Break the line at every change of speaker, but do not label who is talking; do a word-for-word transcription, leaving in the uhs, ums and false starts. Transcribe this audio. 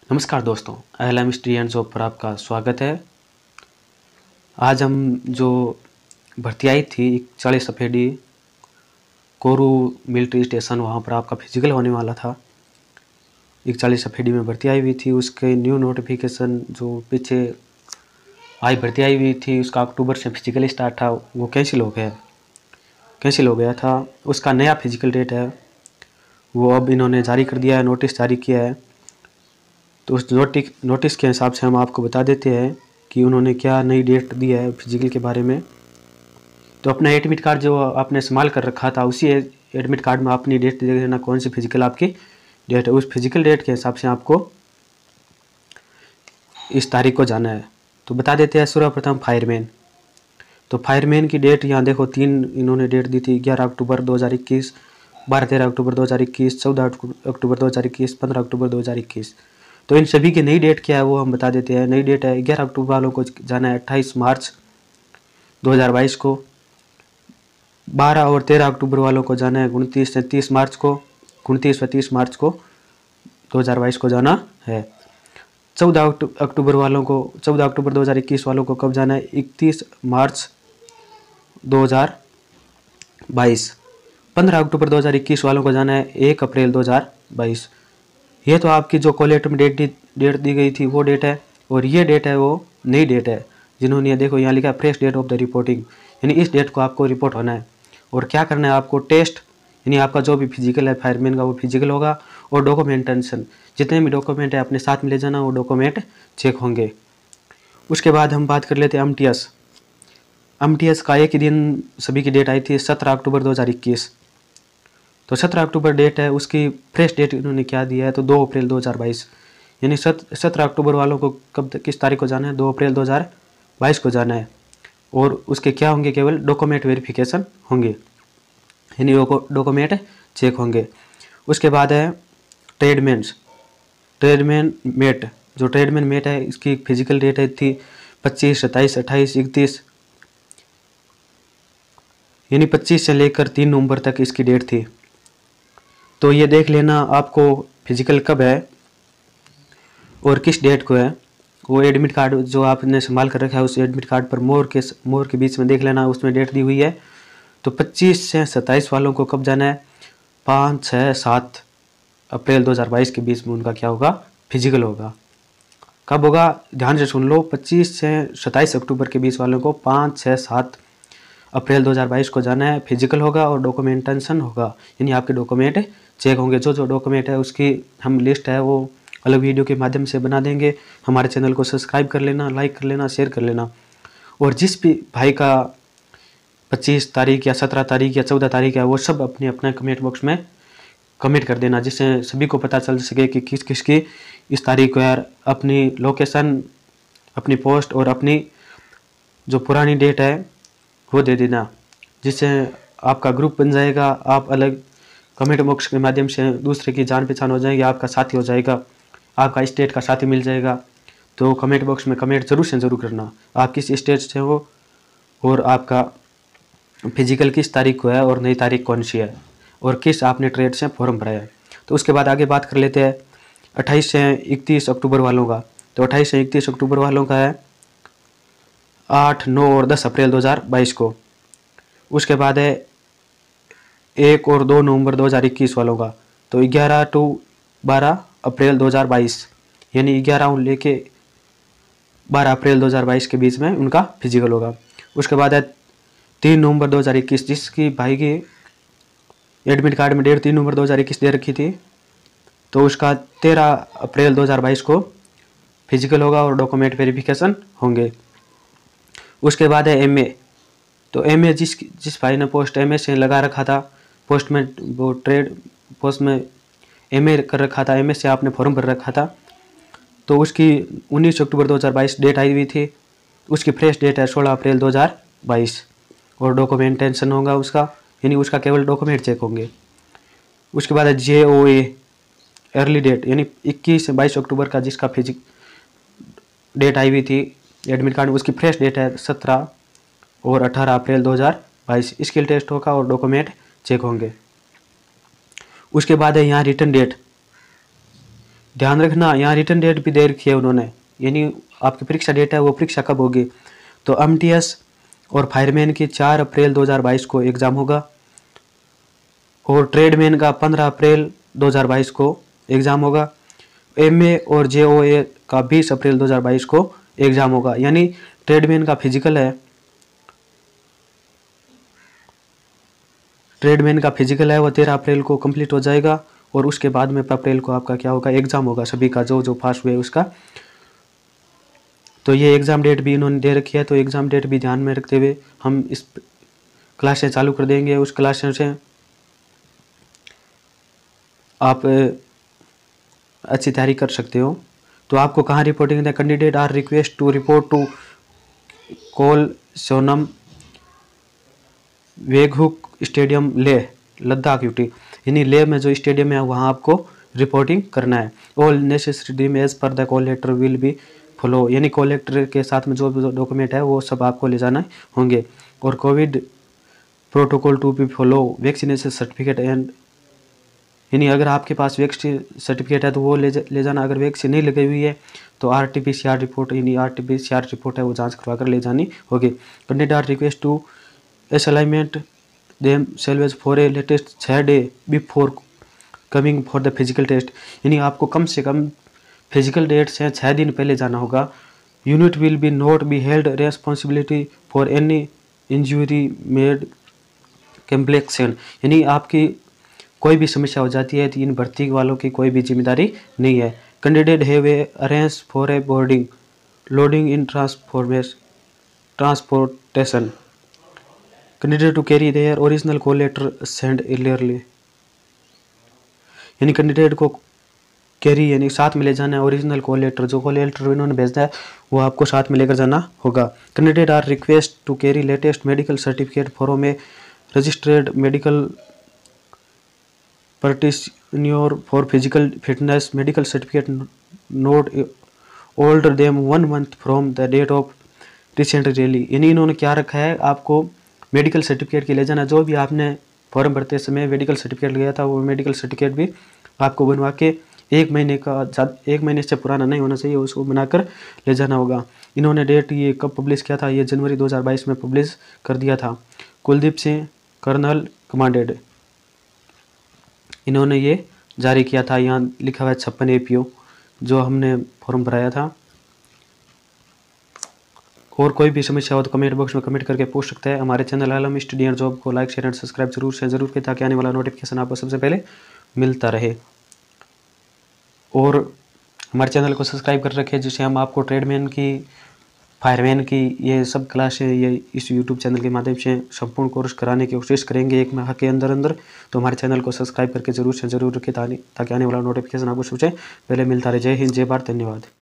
नमस्कार दोस्तों, L M study and job पर आपका स्वागत है। आज हम जो भर्ती आई थी चालीस सफेदी कोरू मिलिट्री स्टेशन, वहाँ पर आपका फिजिकल होने वाला था। चालीस सफेदी में भर्ती आई हुई थी, उसके न्यू नोटिफिकेशन जो पीछे आई भर्ती आई हुई थी उसका अक्टूबर से फिजिकल स्टार्ट था, वो कैंसिल हो गया कैंसिल हो गया था। उसका नया फिजिकल डेट है वो अब इन्होंने जारी कर दिया है, नोटिस जारी किया है। तो उस नोटिस नोटिस के हिसाब से हम आपको बता देते हैं कि उन्होंने क्या नई डेट दी है फिजिकल के बारे में। तो अपना एडमिट कार्ड जो आपने संभाल कर रखा था, उसी एडमिट कार्ड में अपनी डेट दे देना, कौन सी फिजिकल आपकी डेट है। उस फिजिकल डेट के हिसाब से आपको इस तारीख को जाना है। तो बता देते हैं सर्वप्रथम फायरमैन। तो फायरमैन की डेट यहाँ देखो, तीन इन्होंने डेट दी थी, ग्यारह अक्टूबर दो हज़ार इक्कीस, बारह तेरह अक्टूबर दो हज़ार इक्कीस, चौदह अक्टूबर दो हज़ार इक्कीस, पंद्रह अक्टूबर दो हज़ार इक्कीस। तो इन सभी की नई डेट क्या है वो हम बता देते हैं। नई डेट है ग्यारह अक्टूबर वालों को जाना है अट्ठाईस मार्च दो हज़ार बाईस को, बारह और तेरह अक्टूबर वालों को जाना है उनतीस से तीस मार्च को, उनतीस व तीस मार्च को दो हज़ार बाईस को जाना है। चौदह अक्टूबर वालों को चौदह अक्टूबर दो हज़ार इक्कीस वालों को कब जाना है, इकतीस मार्च दो हज़ार बाईस। पंद्रह अक्टूबर दो हज़ार इक्कीस वालों को जाना है एक अप्रैल दो हज़ार बाईस। ये तो आपकी जो कॉलेट में डेट दी डेट दी गई थी वो डेट है, और ये डेट है वो नई डेट है जिन्होंने देखो यहाँ लिखा है fresh date of the reporting, यानी इस डेट को आपको रिपोर्ट होना है। और क्या करना है आपको, टेस्ट यानी आपका जो भी फिजिकल है फायरमैन का वो फिजिकल होगा, और डॉक्यूमेंटेशन जितने भी डॉक्यूमेंट है अपने साथ में ले जाना, वो डॉक्यूमेंट चेक होंगे। उसके बाद हम बात कर लेते हैं M T S. M T S का एक ही दिन सभी की डेट आई थी सत्रह अक्टूबर दो हज़ार इक्कीस। तो सत्रह अक्टूबर डेट है, उसकी फ्रेश डेट इन्होंने क्या दिया है तो दो अप्रैल दो हज़ार बाईस, यानी सत्रह अक्टूबर वालों को कब किस तारीख को जाना है, दो अप्रैल दो हज़ार बाईस को जाना है। और उसके क्या होंगे, केवल डॉक्यूमेंट वेरिफिकेशन होंगे, यानी डॉक्यूमेंट चेक होंगे। उसके बाद है ट्रेडमैन्स ट्रेडमैन मेट। जो ट्रेडमैन मेट है इसकी फिजिकल डेट है थी पच्चीस सत्ताईस अट्ठाईस इकतीस, यानी पच्चीस से लेकर तीन नवंबर तक इसकी डेट थी। तो ये देख लेना आपको फिजिकल कब है और किस डेट को है। वो एडमिट कार्ड जो आपने संभाल कर रखा है उस एडमिट कार्ड पर मोर के मोर के बीच में देख लेना, उसमें डेट दी हुई है। तो पच्चीस से सत्ताईस वालों को कब जाना है, पाँच छः सात अप्रैल दो हज़ार बाईस के बीच में उनका क्या होगा, फिजिकल होगा। कब होगा, ध्यान से सुन लो, पच्चीस से सत्ताईस अक्टूबर के बीच वालों को पाँच छः सात अप्रैल दो हज़ार बाईस को जाना है, फिजिकल होगा और डॉक्यूमेंटेशन होगा, यानी आपके डॉक्यूमेंट चेक होंगे। जो जो डॉक्यूमेंट है उसकी हम लिस्ट है वो अलग वीडियो के माध्यम से बना देंगे। हमारे चैनल को सब्सक्राइब कर लेना, लाइक कर लेना, शेयर कर लेना। और जिस भी भाई का पच्चीस तारीख या सत्रह तारीख या चौदह तारीख है वो सब अपने अपने कमेंट बॉक्स में कमेंट कर देना, जिससे सभी को पता चल सके कि किस किस की इस तारीख को यार अपनी लोकेशन, अपनी पोस्ट और अपनी जो पुरानी डेट है वो दे देना, जिससे आपका ग्रुप बन जाएगा। आप अलग कमेंट बॉक्स के माध्यम से दूसरे की जान पहचान हो जाएगी, आपका साथी हो जाएगा, आपका स्टेट का साथी मिल जाएगा। तो कमेंट बॉक्स में कमेंट जरूर से ज़रूर करना आप किस स्टेट से हो और आपका फिजिकल किस तारीख को है और नई तारीख कौन सी है और किस आपने ट्रेड से फॉर्म भरा है। तो उसके बाद आगे बात कर लेते हैं अट्ठाईस से इकतीस अक्टूबर वालों का। तो अट्ठाईस से इकतीस अक्टूबर वालों का है आठ नौ और दस अप्रैल दो हज़ार बाईस को। उसके बाद है एक और दो नवंबर दो हज़ार इक्कीस वालों का। तो ग्यारह टू बारह अप्रैल दो हज़ार बाईस, यानी ग्यारह लेके बारह अप्रैल दो हज़ार बाईस के बीच में उनका फिजिकल होगा। उसके बाद है तीन नवंबर दो हज़ार इक्कीस, जिसकी भाई की एडमिट कार्ड में डेट तीन नवंबर दो हज़ार इक्कीस दे रखी थी, तो उसका तेरह अप्रैल दो हज़ार बाईस को फिजिकल होगा और डॉक्यूमेंट वेरिफिकेशन होंगे। उसके बाद है एम ए। तो एम ए जिस जिस भाई ने पोस्ट एम ए से लगा रखा था, पोस्ट में वो ट्रेड पोस्ट में एम ए कर रखा था, एम ए से आपने फॉर्म भर रखा था, तो उसकी उन्नीस अक्टूबर दो हज़ार बाईस डेट आई हुई थी। उसकी फ्रेश डेट है सोलह अप्रैल दो हज़ार बाईस और डॉक्यूमेंटेशन होगा उसका, यानी उसका केवल डॉक्यूमेंट चेक होंगे। उसके बाद है जे ओ ए अर्ली डेट, यानी इक्कीस से बाईस अक्टूबर का जिसका फिजिक डेट आई हुई थी एडमिट कार्ड में, उसकी फ्रेश डेट है सत्रह और अठारह अप्रैल दो हज़ार बाईस। स्किल टेस्ट होगा और डॉक्यूमेंट चेक होंगे। उसके बाद है यहाँ रिटर्न डेट। ध्यान रखना यहाँ रिटर्न डेट भी दे रखी है उन्होंने, यानी आपकी परीक्षा डेट है वो परीक्षा कब होगी। तो एम टी एस और फायरमैन की चार अप्रैल दो हज़ार बाईस को एग्ज़ाम होगा और ट्रेडमैन का पंद्रह अप्रैल दो हज़ार बाईस को एग्ज़ाम होगा। एमए और जेओए का बीस अप्रैल दो हज़ार बाईस को एग्ज़ाम होगा। यानी ट्रेडमैन का फिजिकल है ट्रेडमैन का फिजिकल है वो तेरह अप्रैल को कंप्लीट हो जाएगा और उसके बाद में अप्रैल को आपका क्या होगा, एग्ज़ाम होगा सभी का, जो जो पास हुए उसका। तो ये एग्ज़ाम डेट भी इन्होंने दे रखी है, तो एग्ज़ाम डेट भी ध्यान में रखते हुए हम इस क्लासें चालू कर देंगे। उस क्लासें से आप अच्छी तैयारी कर सकते हो। तो आपको कहाँ रिपोर्टिंग है, candidate are request to report to Col Sonam वेगहुक स्टेडियम लेह लद्दाख यूटी, यानी लेह में जो स्टेडियम है वहाँ आपको रिपोर्टिंग करना है। All necessary deem as per the call letter will be follow, यानी कॉल लेटर के साथ में जो भी डॉक्यूमेंट है वो सब आपको ले जाना होंगे। और Covid protocol to be follow, vaccination certificate and, यानी अगर आपके पास वैक्सीन सर्टिफिकेट है तो वो ले जा, ले जाना। अगर वैक्सीन नहीं लगी हुई है तो R T P C R report, यानी R T P C R report है वो जांच करवा कर ले जानी होगी। Candidate are request to as alignment themselves for a latest छः day before coming for the physical test, यानी आपको कम से कम फिजिकल डेट से छः दिन पहले जाना होगा। Unit will be not be held responsibility for any injury made complexion, यानी आपकी कोई भी समस्या हो जाती है तो इन भर्ती वालों की कोई भी जिम्मेदारी नहीं है। Candidate have a arrange for a boarding lodging in transformation transportation, candidate to carry their original call letter send earlier, यानी कैंडिडेट को कैरी यानी साथ में ले जाना है ओरिजिनल कॉल लेटर, जो कॉल लेटर इन्होंने भेजना है वो आपको साथ में लेकर जाना होगा। Candidate are request to carry latest medical certificate from a registered medical practitioner for physical fitness, medical certificate not older than one month from the date of recent rally, यानी इन्होंने क्या रखा है, आपको मेडिकल सर्टिफिकेट के ले जाना। जो भी आपने फॉर्म भरते समय मेडिकल सर्टिफिकेट लिया था वो मेडिकल सर्टिफिकेट भी आपको बनवा के एक महीने का एक महीने से पुराना नहीं होना चाहिए, उसको बनाकर ले जाना होगा। इन्होंने डेट ये कब पब्लिश किया था, ये जनवरी दो हज़ार बाईस में पब्लिश कर दिया था। कुलदीप सिंह कर्नल कमांडेड, इन्होंने ये जारी किया था। यहाँ लिखा हुआ है छप्पन ए पी ओ जो हमने फॉर्म भराया था। और कोई भी समस्या हो तो कमेंट बॉक्स में कमेंट करके पूछ सकते हैं। हमारे channel Alam study and job को लाइक शेयर एंड सब्सक्राइब जरूर से जरूर करें ताकि आने वाला नोटिफिकेशन आपको सबसे पहले मिलता रहे। और हमारे चैनल को सब्सक्राइब कर रखें जिससे हम आपको ट्रेडमैन की, फायरमैन की ये सब क्लासें ये इस यूट्यूब चैनल के माध्यम से संपूर्ण कोर्स कराने की कोशिश करेंगे एक माह के अंदर अंदर। तो हमारे चैनल को सब्सक्राइब करके जरूर से जरूर रखें ताकि आने वाला नोटिफिकेशन आपको सबसे पहले मिलता रहे। जय हिंद, जय भारत, धन्यवाद।